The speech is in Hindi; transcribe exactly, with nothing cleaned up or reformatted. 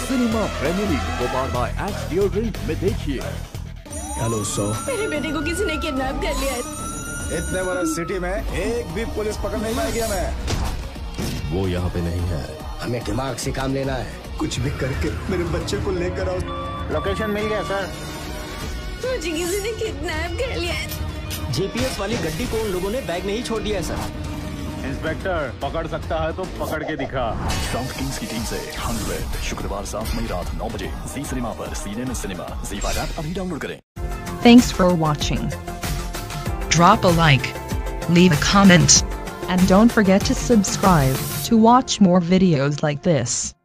Cinema premier league Bhopal by Axe deodorant में देखिए। हेलो सो, मेरे बेटे को किसी ने किडनैप कर लिया है। इतने बड़े सिटी में एक भी पुलिस पकड़ नहीं पाएगी हमें। वो यहाँ पे नहीं है। हमें दिमाग से काम लेना है। कुछ भी करके मेरे बच्चे को लेकर आओ। लोकेशन मिल गया सर। मुझे किसी ने किडनैप कर लिया है। जीपीएस वाली गड्डी को उन लोगों ने बैग में ही छोड़ दिया है सर। इंस्पेक्टर पकड़ सकता है तो पकड़ के दिखा। साउथ किंग्स की टीम से हंड्रेड शुक्रवार सात मई रात नौ बजे जी सिनेमा पर सीने में सिनेमा जी फाइव ऐप अभी डाउनलोड करें। Thanks for watching. Drop a like, leave a comment, and don't forget to subscribe to watch more videos like this.